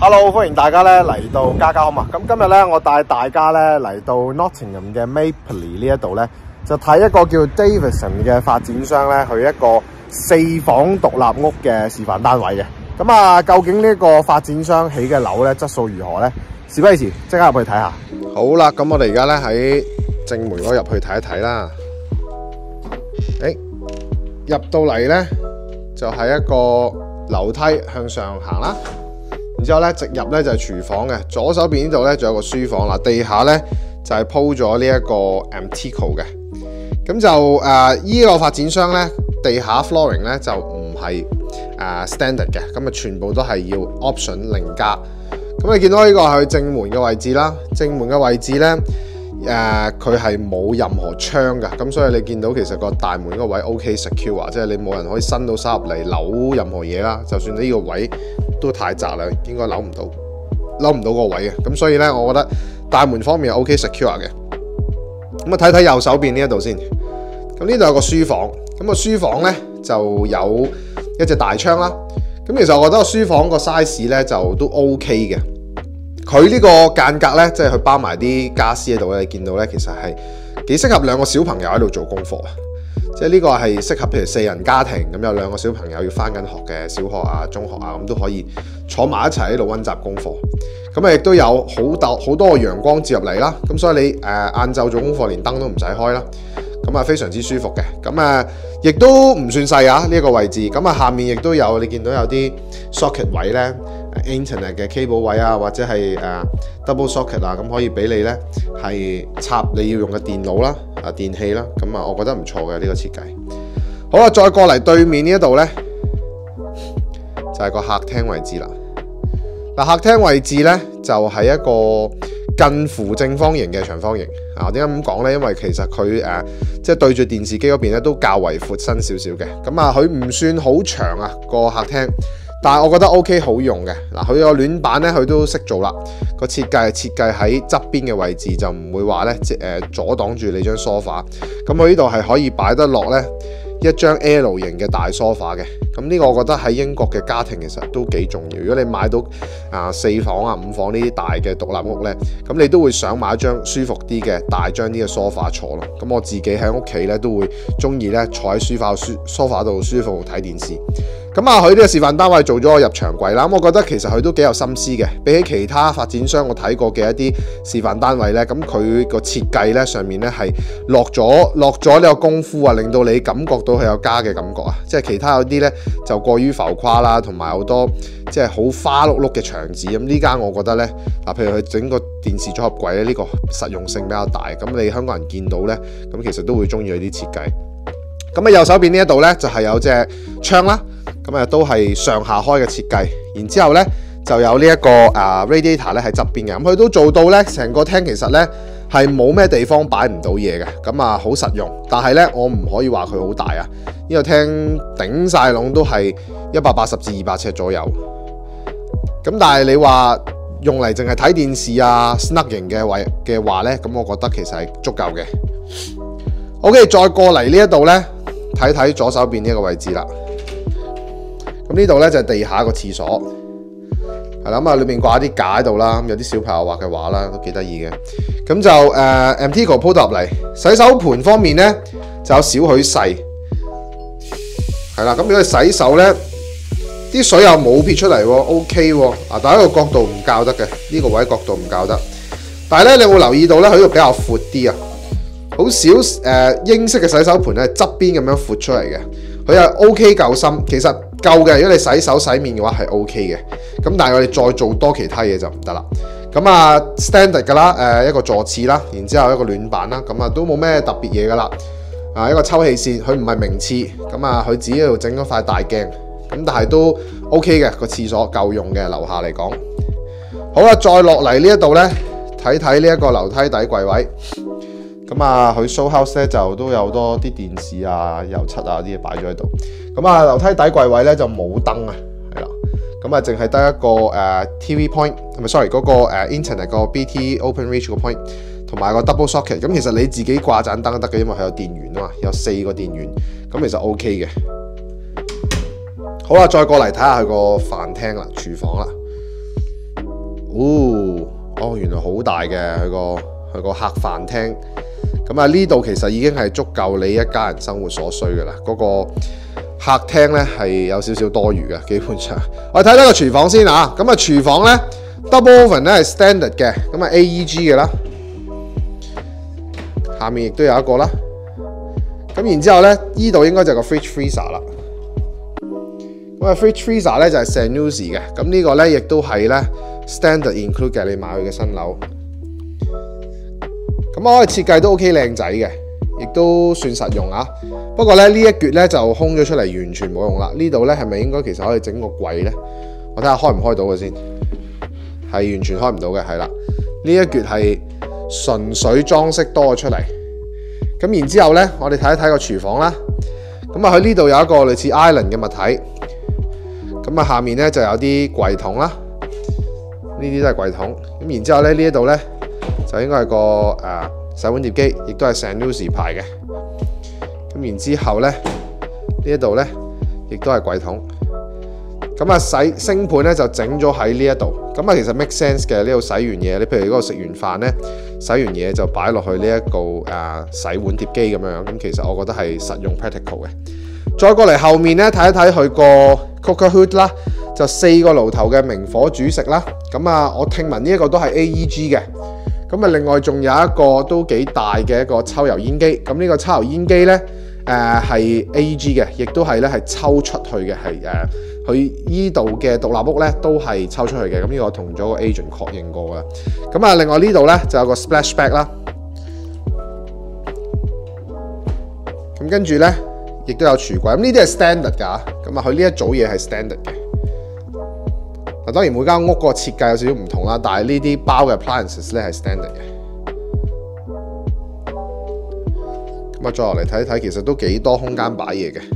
Hello， 歡迎大家咧嚟到家家好啊！咁今日咧，我帶大家咧嚟到 Nottingham 嘅 Mapley 呢一度咧，就睇一個叫 Davidson 嘅發展商咧，去一個4房獨立屋嘅示範單位嘅。咁啊，究竟呢個發展商起嘅樓咧質素如何咧？事不宜遲，即刻入去睇下。好啦，咁我哋而家咧喺正門嗰入去睇一睇啦。入到嚟咧就係一個樓梯向上行啦。然之後咧，直入咧就係廚房嘅，左手邊呢度咧仲有個書房啦。地下咧就係鋪咗呢一個 Amtico 嘅。咁就依個發展商咧，地下 flooring 咧就唔係standard 嘅，咁啊全部都係要 option 另加。咁你見到呢個係正門嘅位置啦，正門嘅位置咧佢係冇任何窗㗎，咁所以你見到其實個大門嗰個位 OK secure 啊，即係你冇人可以伸到手入嚟扭任何嘢啦。就算呢個位都太窄啦，應該扭唔到個位嘅。咁所以咧，我覺得大門方面係 OK secure 嘅。咁啊，睇睇右手邊呢一度先。咁呢度有個書房，咁個書房咧就有一隻大窗啦。咁其實我覺得個書房個 size 咧就都 OK 嘅。佢呢個間隔咧，即係佢包埋啲家私喺度咧，你見到咧其實係幾適合兩個小朋友喺度做功課啊！即係呢個係適合譬如4人家庭咁，有兩個小朋友要返緊學嘅，小學啊、中學啊咁都可以坐埋一齊喺度溫習功課。咁啊，亦都有好多個陽光照入嚟啦。咁所以你晏晝做功課連燈都唔使開啦。咁啊，非常之舒服嘅。咁啊，亦都唔算細啊呢一個位置。咁啊，下面亦都有你見到有啲 socket 位咧。Internet 嘅 cable 位啊，或者係double socket 啊，咁可以俾你咧係插你要用嘅電腦啦、電器啦，咁啊，我覺得唔錯嘅呢個設計。好啦，再過嚟對面呢一度咧，就係個客廳位置啦。嗱，客廳位置咧就係一個近乎正方形嘅長方形。點解咁講咧？因為其實佢即係對住電視機嗰邊咧都較為闊身少少嘅。咁啊，佢唔算好長啊個客廳。但係我覺得 OK 好用嘅。嗱，佢個暖板咧，佢都識做啦。個設計係設計喺側邊嘅位置，就唔會話咧阻擋住你張梳化。咁佢呢度係可以擺得落咧一張 L 型嘅大梳化嘅。咁呢個我覺得喺英國嘅家庭其實都幾重要。如果你買到4房5房呢啲大嘅獨立屋咧，咁你都會想買一張舒服啲嘅大張啲嘅梳化坐咯。咁我自己喺屋企咧都會中意咧坐喺梳化度舒服睇電視。咁啊，佢呢個示範單位做咗個入牆櫃啦。咁我覺得其實佢都幾有心思嘅，比起其他發展商我睇過嘅一啲示範單位咧，咁佢個設計咧上面咧係落咗呢個功夫啊，令到你感覺到佢有家嘅感覺啊。即係其他有啲咧就過於浮誇啦，同埋好多即係好花碌碌嘅牆紙。咁呢間我覺得咧，譬如佢整個電視組合櫃咧，呢個實用性比較大。咁你香港人見到咧，咁其實都會中意佢啲設計。咁啊，右手邊呢一度咧就係有隻窗啦。咁啊，都係上下開嘅設計，然之後咧就有呢一個radiator 咧喺側邊嘅，咁佢都做到咧，成個廳其實咧係冇咩地方擺唔到嘢嘅，咁啊好實用。但係咧我唔可以話佢好大啊，呢個廳頂晒籠都係180至200尺左右。咁但係你話用嚟淨係睇電視啊 snugging 嘅話咧，咁我覺得其實係足夠嘅。OK， 再過嚟呢一度咧睇睇左手邊呢一個位置啦。咁呢度咧就係地下個廁所，係啦，咁啊裏面掛啲架喺度啦，有啲小朋友畫嘅畫啦，都幾得意嘅。咁就Amtico 鋪到入嚟，洗手盤方面咧就有少許細，係啦。咁如果洗手咧，啲水又冇撇出嚟喎 ，OK 喎。但係呢個角度唔校得嘅，呢個位角度唔校得。但係咧，你有冇留意到咧？佢呢度比較闊啲啊，好少英式嘅洗手盤咧側邊咁樣闊出嚟嘅。佢係 OK 夠深，其實夠嘅。如果你洗手洗面嘅話係 OK 嘅，咁但係我哋再做多其他嘢就唔得啦。咁啊 standard 㗎啦，一個坐廁啦，然之後一個暖板啦，咁啊都冇咩特別嘢㗎啦。一個抽氣扇，佢唔係名廁，咁啊佢自己喺度整咗塊大鏡，咁但係都 OK 嘅，個廁所夠用嘅，樓下嚟講。好啦，再落嚟呢一度咧，睇睇呢一個樓梯底櫃位。咁啊，佢 show house 咧就都有好多啲電視啊、油漆啊啲嘢擺咗喺度。咁啊，樓梯底櫃位咧就冇燈啊，係啦。咁啊，淨係得一個TV point， 唔係 sorry 嗰個internet 個 BT Open Reach 個 point， 同埋個 double socket。咁其實你自己掛盞燈都得嘅，因為佢有電源啊嘛，有4個電源，咁其實 OK 嘅。好啦，再過嚟睇下佢個飯廳啦、廚房啦。 哦，原來好大嘅佢個客飯廳。咁啊，呢度其實已經係足夠你一家人生活所需嘅啦。嗰個客廳咧係有少少多餘嘅，基本上。我哋睇睇個廚房先啊。咁啊，廚房咧 double oven 咧係 standard 嘅，咁啊 AEG 嘅啦。下面亦都有一個啦。咁然之後咧，呢度應該就係個 fridge freezer 啦。咁啊 fridge freezer 咧就係 Sanusi 嘅。咁呢個咧亦都係咧 standard include 嘅，你買佢嘅新樓。咁我嘅設計都 OK 靚仔嘅，亦都算實用啊。不過咧呢一橛咧就空咗出嚟，完全冇用啦。呢度咧係咪應該其實可以整個櫃咧？我睇下開唔開到嘅先，係完全開唔到嘅，係啦。呢一橛係純粹裝飾多咗出嚟。咁然之後咧，我哋睇一睇個廚房啦。咁啊，佢呢度有一個類似 island 嘅物體。咁啊，下面咧就有啲櫃桶啦。呢啲都係櫃桶。咁然之後咧，呢一度咧就應該係個洗碗碟機，亦都係 Sanusi 牌嘅。咁然之後咧，呢一度咧亦都係櫃桶。咁啊，星盤咧就整咗喺呢一度。咁啊，其實 make sense 嘅。呢度洗完嘢，你譬如嗰個食完飯咧，洗完嘢就擺落去呢一個洗碗碟機咁樣。咁其實我覺得係實用 practical 嘅。再過嚟後面咧，睇一睇佢個 cooker hood 啦，就4個爐頭嘅明火煮食啦。咁啊，我聽聞呢一個都係 AEG 嘅。咁啊，另外仲有一個都幾大嘅一個抽油煙機。咁呢個抽油煙機咧，係 AEG 嘅，亦都係咧係抽出去嘅，係佢依度嘅獨立屋咧都係抽出去嘅。咁呢個我同咗個 agent 確認過㗎。咁啊，另外呢度咧就有個 splashback 啦。咁跟住咧，亦都有櫥櫃。咁呢啲係 standard 㗎。咁啊，佢呢一組嘢係 standard 嘅。嗱，當然每間屋個設計有少少唔同啦，但係呢啲包嘅 appliances 咧係 standard 嘅。咁啊，再落嚟睇一睇，其實都幾多空間擺嘢嘅。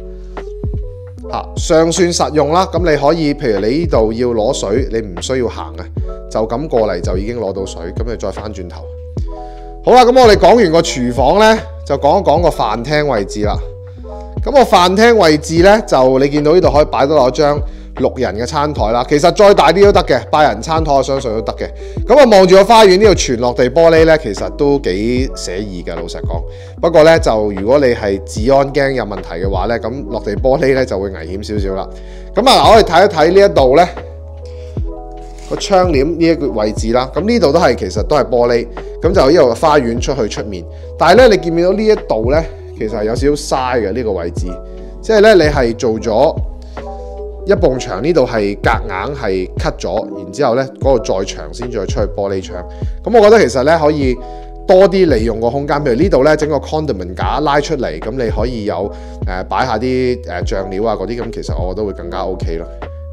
尚算實用啦。咁你可以，譬如你呢度要攞水，你唔需要行啊，就咁過嚟就已經攞到水。咁你再翻轉頭。好啦，咁我哋講完個廚房咧，就講一講個飯廳位置啦。咁個飯廳位置咧，就你見到呢度可以擺到張6人嘅餐台啦。其實再大啲都得嘅，8人餐台我相信都得嘅。咁啊，望住個花園呢度全落地玻璃咧，其實都幾寫意嘅，老實講。不過咧，就如果你係治安驚有問題嘅話咧，咁落地玻璃咧就會危險少少啦。咁啊，我哋睇一睇呢一度咧個窗簾呢一個位置啦。咁呢度都係其實都係玻璃，咁就呢度花園出去出面。但係咧，你見唔見到呢一度咧，其實係有少少嘥嘅呢個位置，即係咧你係做咗一埲牆，呢度係夾硬係 cut 咗，然之後咧嗰度再長先再出去玻璃窗。咁我覺得其實咧可以多啲利用個空間，譬如呢度咧整個 condiment 架拉出嚟，咁你可以有擺下啲醬料啊嗰啲，咁其實我覺得會更加 OK 咯。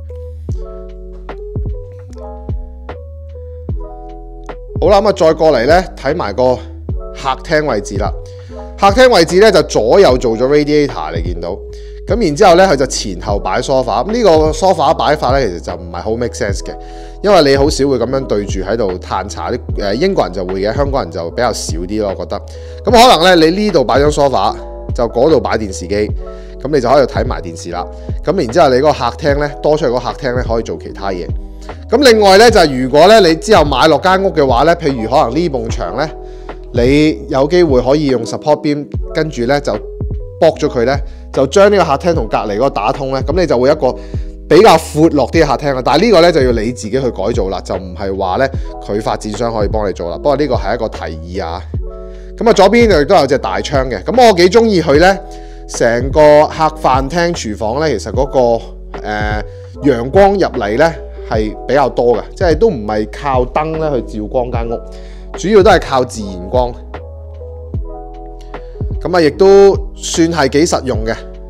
好啦，咁啊再過嚟咧睇埋個客廳位置啦。客廳位置咧就左右做咗 radiator， 你見到。咁然之後咧，佢就前後擺 sofa。咁呢個 sofa 擺法咧，其實就唔係好 make sense 嘅，因為你好少會咁樣對住喺度嘆茶。啲英國人就會嘅，香港人就比較少啲咯，我覺得。咁可能咧，你呢度擺張 sofa，就嗰度擺電視機，咁你就可以睇埋電視啦。咁然之後你嗰個客廳咧，多出嚟嗰個客廳咧，可以做其他嘢。咁另外咧就係如果咧你之後買落間屋嘅話咧，譬如可能呢埲牆咧，你有機會可以用 support beam， 跟住咧就駁咗佢咧，就將呢個客廳同隔離嗰個打通咧，咁你就會一個比較闊落啲嘅客廳啦。但係呢個咧就要你自己去改造啦，就唔係話咧佢發展商可以幫你做啦。不過呢個係一個提議啊。咁啊，左邊亦都有隻大窗嘅。咁我幾中意佢咧，成個客飯廳廚房咧，其實嗰個陽光入嚟咧係比較多嘅，即係都唔係靠燈咧去照光間屋，主要都係靠自然光。咁啊，亦都算係幾實用嘅。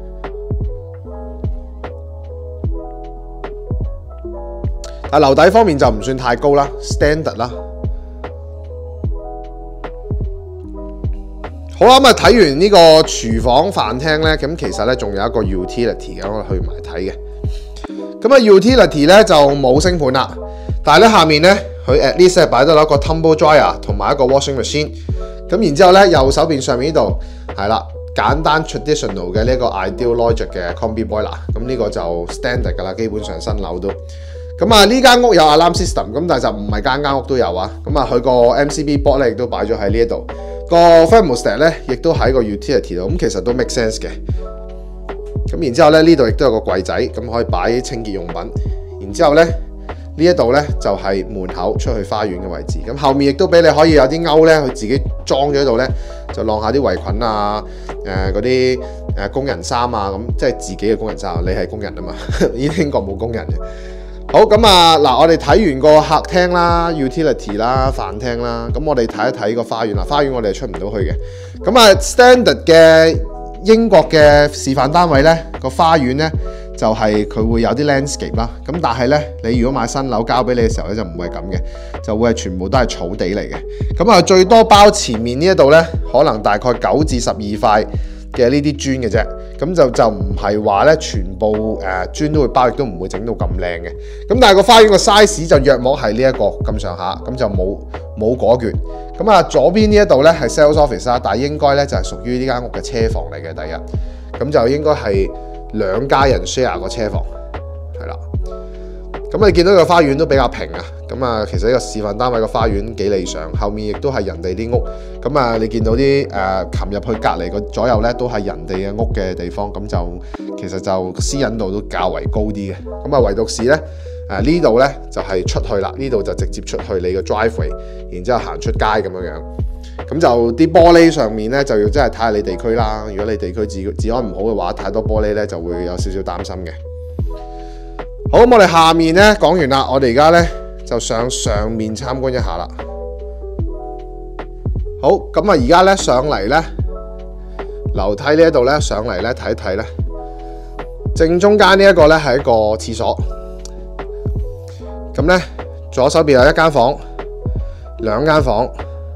但樓底方面就唔算太高啦 ，standard 啦。好啦，咁啊睇完呢個廚房飯廳咧，咁其實咧仲有一個 utility 嘅，我哋去埋睇嘅。咁啊 utility 咧就冇星盤啦，但係咧下面咧佢 at least 係擺得落一個 tumble dryer 同埋一個 washing machine。咁然之後咧右手邊上面呢度係啦，簡單 traditional 嘅呢個 ideal logic 嘅 combi boiler。咁呢個就 standard 㗎啦，基本上新樓都。 咁啊呢間屋有 alarm system， 咁但係就唔係間屋都有啊。咁啊佢個 MCB board 咧亦都擺咗喺呢一度，個 thermostat 咧亦都喺個 utility 度，咁其實都 make sense 嘅。咁然之後咧呢度亦都有個櫃仔，咁可以擺清潔用品。然之後咧呢一度咧就係門口出去花園嘅位置。咁後面亦都俾你可以有啲鈎咧，佢自己裝咗喺度咧，就晾下啲圍裙啊，嗰啲工人衫啊，咁即係自己嘅工人衫。你係工人啊嘛，英國冇工人嘅。好咁啊，嗱，我哋睇完個客廳啦、utility 啦、飯廳啦，咁我哋睇一睇個花園啦。花園我哋係出唔到去嘅。咁啊 ，standard 嘅英國嘅示範單位咧，個花園咧就係佢會有啲 landscape 啦。咁但係咧，你如果買新樓交俾你嘅時候咧，就唔會係咁嘅，就會係全部都係草地嚟嘅。咁啊，最多包前面呢一度咧，可能大概9至12塊嘅呢啲磚嘅啫。咁就唔係話咧全部磚都會包，亦都唔會整到咁靚嘅。咁但係個花園個 size 就約莫係呢一個咁上下，咁就冇嗰橛。咁啊左邊呢一度咧係 sales office 啦，但係應該咧就係屬於呢間屋嘅車房嚟嘅。第一，咁就應該係2家人 share 個車房，係啦。咁你見到個花園都比較平啊。咁啊，其實呢個示範單位個花園幾理想，後面亦都係人哋啲屋。咁啊，你見到啲擒入去隔離個左右咧，都係人哋嘅屋嘅地方。咁就其實就私隱度都較為高啲嘅。咁啊，唯獨是咧呢度咧就係出去啦，呢度就直接出去你個 driveway， 然之後行出街咁樣樣。咁就啲玻璃上面咧就要真係睇下你地區啦。如果你地區治安唔好嘅話，太多玻璃咧就會有少少擔心嘅。好，咁我哋下面咧講完啦，我哋而家咧就上面參觀一下啦。好，咁啊而家咧上嚟咧樓梯呢一度咧上嚟咧睇一睇咧，正中間呢一個咧係一個廁所。咁咧左手邊有1間房、2間房，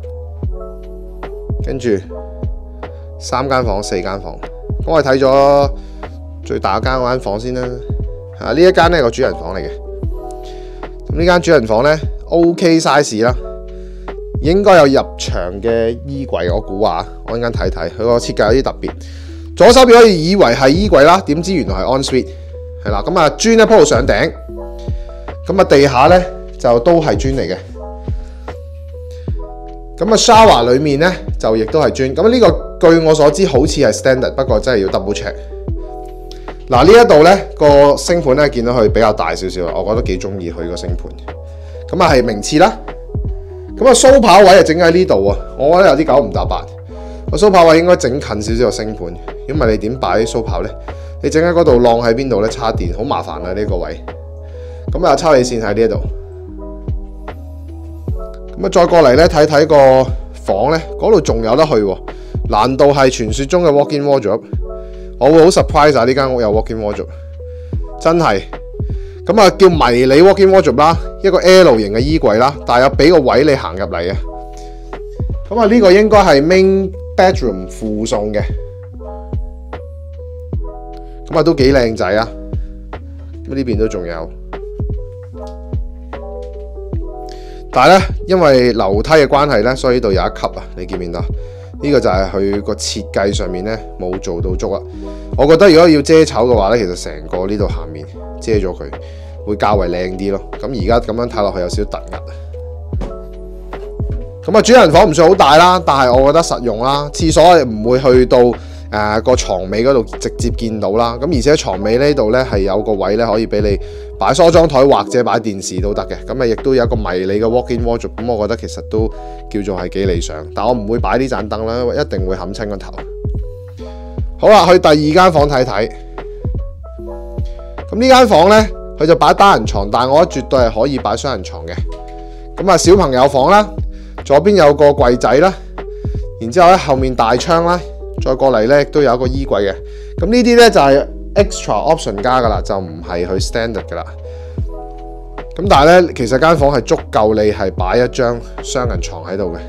跟住3間房、4間房。咁我哋睇咗最大嗰間房先啦。呢一間咧係個主人房嚟嘅。咁呢間主人房咧 OK size 啦，應該有入牆嘅衣櫃，我估啊，我陣間睇睇，佢個設計有啲特別。左手邊可以以為係衣櫃啦，點知原來係 ensuite，係啦。咁啊磚咧鋪到上頂，咁啊地下咧就都係磚嚟嘅。咁啊 shower 裏面咧就亦都係磚。咁呢個據我所知好似係 standard， 不過真係要 double check。嗱呢一度咧個星盤咧見到佢比較大少少，我覺得幾中意佢個星盤。咁啊係名次啦。咁啊蘇跑位係整喺呢度啊，我覺得有啲9唔搭8。個蘇跑位應該整近少少個星盤，如果唔係你點擺蘇跑咧？你整喺嗰度晾喺邊度咧？插電好麻煩啊呢個位。咁啊抽氣線喺呢一度。咁啊再過嚟咧睇睇個房咧，嗰度仲有得去喎。難道係傳說中嘅 walk-in wardrobe？我會好 surprise 啊！呢間屋有 walk-in wardrobe， 真係咁啊，叫迷你 walk-in wardrobe 啦，一個 L 型嘅衣櫃啦，但係有俾個位你行入嚟嘅。咁啊，呢個應該係 main bedroom 附送嘅，咁啊都幾靚仔啊！咁呢邊都仲有，但係咧，因為樓梯嘅關係咧，所以呢度有1級啊，你見唔見到？呢個就係佢個設計上面咧冇做到足啦。我覺得如果要遮醜嘅話咧，其實成個呢度下面遮咗佢，會較為靚啲咯。咁而家咁樣睇落去有少少突兀。咁啊，主人房唔算好大啦，但係我覺得實用啦。廁所唔會去到個床尾嗰度直接見到啦。咁而且床尾呢度咧係有個位咧可以俾你擺梳妝台或者擺電視都得嘅。咁啊，亦都有一個迷你嘅 walk-in wardrobe。咁我覺得其實都叫做係幾理想。但我唔會擺呢盞燈啦，一定會冚親個頭。好啦，去第2間房睇睇。咁呢間房咧，佢就擺單人床，但係我覺得絕對係可以擺雙人床嘅。咁啊，小朋友房啦，左邊有個櫃仔啦，然之後咧後面大窗啦，再過嚟咧亦都有一個衣櫃嘅。咁呢啲咧就係 extra option 加噶啦，就唔係佢 standard 噶啦。咁但係咧，其實間房係足夠你係擺一張雙人床喺度嘅。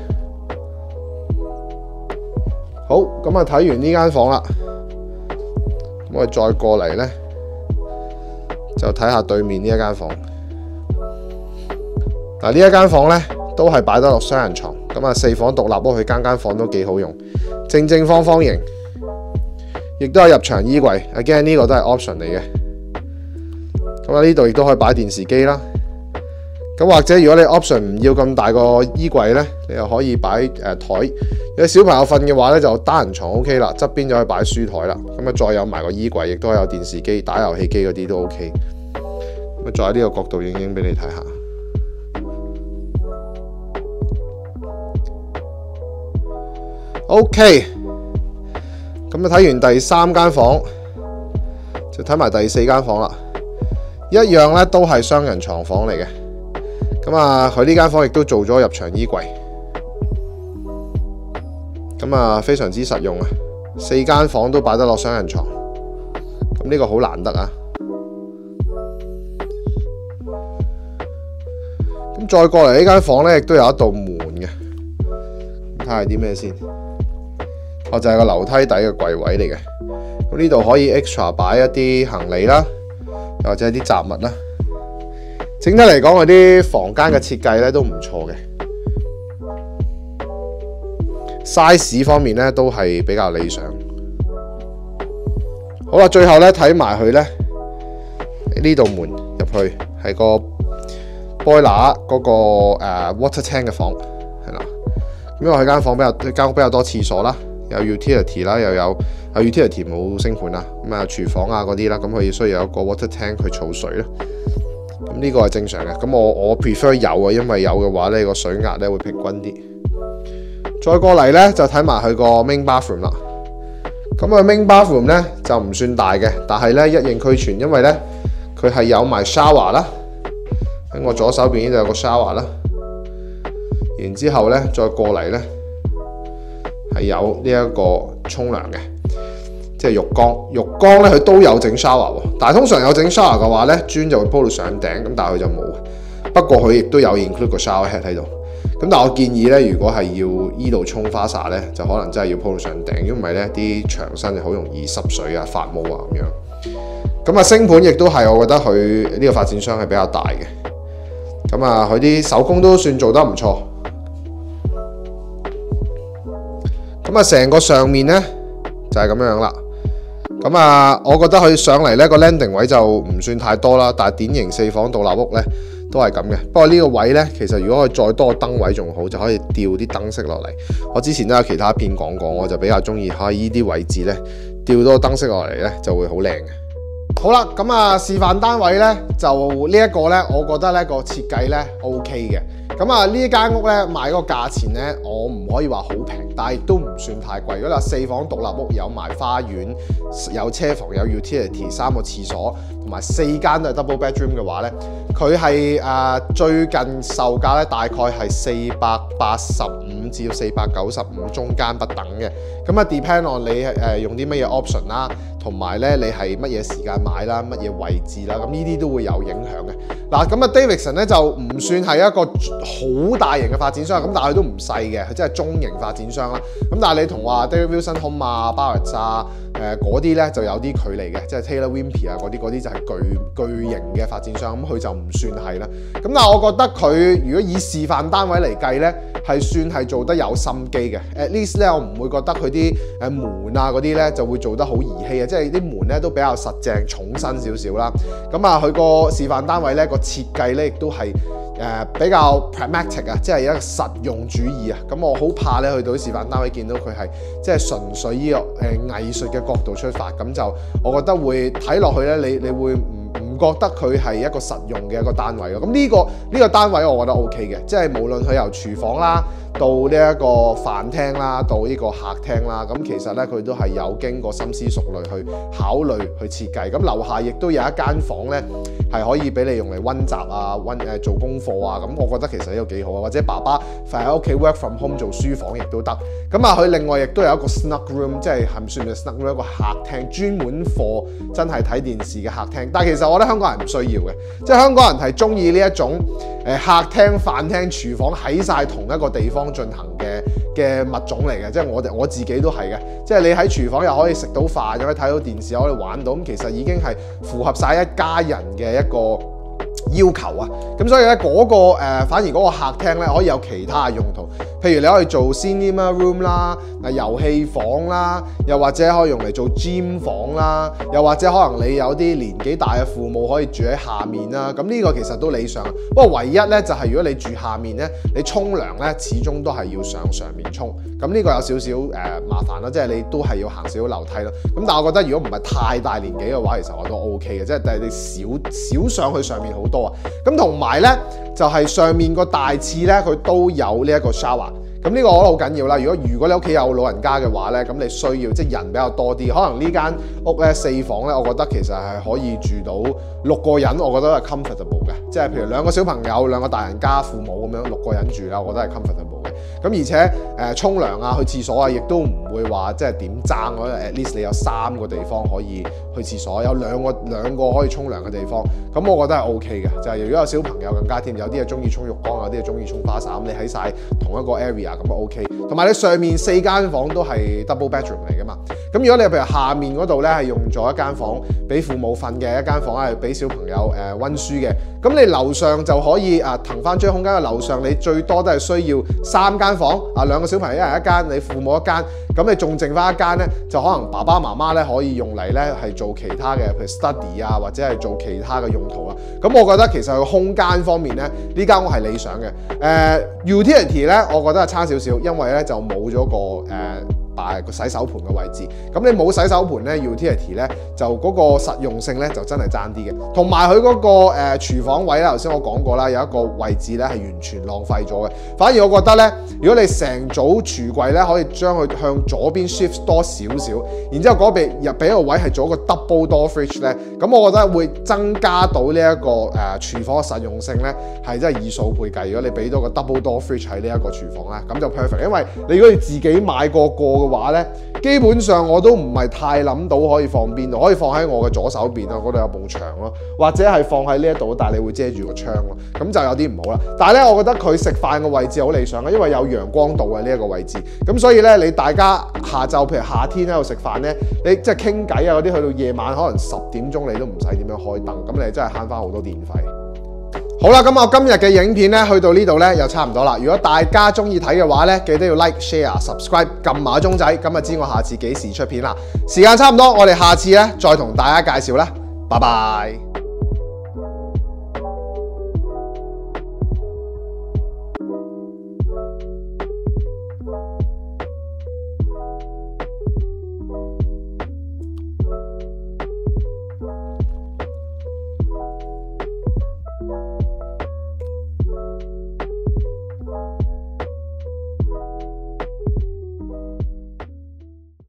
好，咁啊睇完呢間房啦，咁我哋再過嚟咧，就睇下對面呢一間房。嗱，呢一間房咧都係擺得落雙人床，咁啊4房獨立屋，佢間房都幾好用，正方形，亦都有入牆衣櫃。Again 呢個都係 option 嚟嘅。 咁啊呢度亦都可以擺電視機啦。咁或者如果你 option 唔要咁大個衣櫃咧，你又可以擺台。有小朋友瞓嘅話咧，就單人床 OK 啦，側邊就可以擺書台啦。咁啊再有埋個衣櫃，亦都可以有電視機、打遊戲機嗰啲都 OK。咁啊再喺呢個角度影影俾你睇下。OK。咁啊睇完第3間房，就睇埋第4間房啦。一樣咧都係雙人床房嚟嘅。咁啊，佢呢間房亦都做咗入牆衣櫃，咁啊非常之實用啊！4間房都擺得落雙人床，咁呢個好難得啊！咁再過嚟呢間房咧，亦都有一道門嘅，睇下啲咩先。就係個樓梯底嘅櫃位嚟嘅。咁呢度可以 extra 擺一啲行李啦，又或者啲雜物啦。整體嚟講，嗰啲房間嘅設計咧都唔錯嘅 ，size 方面咧都係比較理想。好啦，最後咧睇埋佢咧呢道門入去係個 boiler 嗰個water tank 嘅房，係啦。因為佢間屋比較多廁所啦，有 utility 啦，又有utility 冇升盤啦，咁啊廚房啊嗰啲啦，咁佢需要有一個 water tank 去儲水啦。咁呢個係正常嘅，咁我 prefer 有啊，因為有嘅話咧個水壓咧會平均啲。再過嚟咧就睇埋佢個 main bathroom 啦。咁佢 main bathroom 咧就唔算大嘅，但係咧一應俱全，因為咧佢係有埋 shower 啦。喺我左手邊呢度有個 shower 啦。然之後咧再過嚟咧係有呢一個沖涼嘅。即係浴缸咧佢都有整 shower 喎，但係通常有整 shower 嘅話咧，磚就會鋪到上頂，咁但係佢就冇。不過佢亦都有 include 個 shower head 喺度。咁但係我建議咧，如果係要依度沖花灑咧，就可能真係要鋪到上頂，因為咧啲牆身就好容易濕水啊、發毛啊咁樣。咁啊升盤亦都係我覺得佢呢個發展商係比較大嘅。咁啊佢啲手工都算做得唔錯。咁啊成個上面咧就係咁樣啦。咁啊，我覺得佢上嚟呢個 landing 位就唔算太多啦，但係典型4房獨立屋呢都係咁嘅。不過呢個位呢，其實如果佢再多燈位仲好，就可以吊啲燈飾落嚟。我之前都有其他片講過，我就比較中意喺呢啲位置呢吊多燈飾落嚟呢就會好靚嘅。好啦，咁啊示範單位呢，就呢一個呢，我覺得呢個設計呢 OK 嘅。咁啊呢間屋咧賣嗰個價錢咧，我唔可以話好平，但係亦都唔算太貴。如果你話4房獨立屋有埋花園、有車房、有 utility、3個廁所同埋4間都係 double bedroom 嘅話咧，佢係最近售價咧大概係485至495中間不等嘅。咁啊 depend on 你用啲乜嘢 option 啦，同埋咧你係乜嘢時間買啦、乜嘢位置啦，咁呢啲都會有影響嘅。嗱，咁啊 Davidson 咧就唔算係一個好大型嘅發展商，咁但係佢都唔細嘅，佢真係中型發展商啦。咁但係你同話 David Wilson Home 啊、Barratt 啊、嗰啲咧就有啲距離嘅，即係 Taylor Wimpey 啊嗰啲就係巨型嘅發展商，咁佢就唔算係啦。咁但係我覺得佢如果以示範單位嚟計咧，係算係做得有心機嘅。At least 咧，我唔會覺得佢啲門啊嗰啲咧就會做得好兒戲啊，即係啲門咧都比較實淨、重身少少啦。咁啊，佢個示範單位咧個設計咧亦都係比較 pragmatic 啊，即係一個實用主義啊。咁我好怕咧去到示範單位見到佢係即係純粹呢個藝術嘅角度出發，咁就我覺得會睇落去咧，你會唔覺得佢係一個實用嘅一個單位咯。咁呢個單位我覺得 OK 嘅，即係無論佢由廚房啦，到呢一個飯廳啦，到呢個客廳啦，咁其實咧佢都係有經過深思熟慮去考慮去設計。咁樓下亦都有一間房咧，係可以俾你用嚟溫習啊、做功課啊。咁我覺得其實呢個幾好啊，或者爸爸喺屋企 work from home 做書房亦都得。咁啊，佢另外亦都有一個 snug room， 即係唔算係 snug room， 一個客廳專門課真係睇電視嘅客廳。但係其實我覺得香港人唔需要嘅，即係香港人係中意呢一種客廳、飯廳、廚房喺晒同一個地方進行嘅物種嚟嘅，即係我自己都係嘅，即係你喺廚房又可以食到飯，又可以睇到電視，又可以玩到，咁其實已經係符合晒一家人嘅一個要求啊，咁所以咧反而嗰個客廳咧可以有其他嘅用途，譬如你可以做 cinema room 啦、遊戲房啦，又或者可以用嚟做 gym 房啦，又或者可能你有啲年紀大嘅父母可以住喺下面啦，咁呢個其實都理想。不過唯一咧就係如果你住下面咧，你沖涼咧始終都係要上面沖，咁呢個有少少麻煩啦，即係你都係要行少少樓梯咯。咁但係我覺得如果唔係太大年紀嘅話，其實我都 OK 嘅，即係但係你少上去上面好多啊。咁同埋咧就係上面個大廁咧，佢都有呢一個 shower。咁呢個我覺得好緊要啦。如果你屋企有老人家嘅話咧，咁你需要即係人比較多啲，可能呢間屋咧4房咧，我覺得其實係可以住到6個人，我覺得係 comfortable 嘅。即係譬如2個小朋友、2個大人加父母咁樣6個人住啦，我覺得係 comfortable 嘅。咁而且沖涼啊、去廁所啊，亦都唔會話即係點爭。我覺得 at least 你有3個地方可以去廁所，有兩個可以沖涼嘅地方，咁我覺得係 OK 嘅。就係如果有小朋友更加添，有啲係中意沖浴缸，有啲係中意沖花灑，咁你喺晒同一個 area。咁 OK， 同埋你上面4間房都係 double bedroom 嚟噶嘛。咁如果你譬如下面嗰度咧係用咗一間房俾父母瞓嘅，一間房係俾小朋友温書嘅，咁你樓上就可以騰翻張空間。樓上你最多都係需要3間房，2個小朋友一人一間，你父母一間，咁你仲剩翻一間咧，就可能爸爸媽媽咧可以用嚟咧係做其他嘅，譬如 study 啊，或者係做其他嘅用途啦。咁我覺得其實佢空間方面咧，呢間屋係理想嘅。utility 咧，我覺得係差少少，因為咧就冇咗個洗手盤嘅位置。咁你冇洗手盤咧 ，utility 咧就嗰個實用性咧就真係爭啲嘅。同埋佢嗰個廚房位咧，頭先我講過啦，有一個位置咧係完全浪費咗嘅。反而我覺得咧，如果你成組櫥櫃咧可以將佢向左邊 shift 多少少，然之後嗰邊入俾一個位係做一個 double door fridge 咧，咁我覺得會增加到呢一個廚房嘅實用性咧，係真係以數倍計。如果你俾多個 double door fridge 喺呢一個廚房咧，咁就 perfect。因為你如果你自己買個嘅話咧，基本上我都唔係太諗到可以放邊度，可以放喺我嘅左手邊咯，嗰度有埲牆咯，或者係放喺呢一度，但係你會遮住個窗咯，咁就有啲唔好啦。但係咧，我覺得佢食飯嘅位置好理想嘅，因為有陽光度嘅呢一個位置，咁所以咧，你大家下晝譬如夏天喺度食飯咧，你即係傾偈啊嗰啲，去到夜晚可能10點鐘你都唔使點樣開燈，咁你真係慳翻好多電費。好啦，咁我今日嘅影片咧，去到呢度咧又差唔多啦。如果大家中意睇嘅話咧，記得要 like、share、subscribe， 撳埋個鐘仔，咁就知我下次幾時出片啦。時間差唔多，我哋下次咧再同大家介紹啦。拜拜。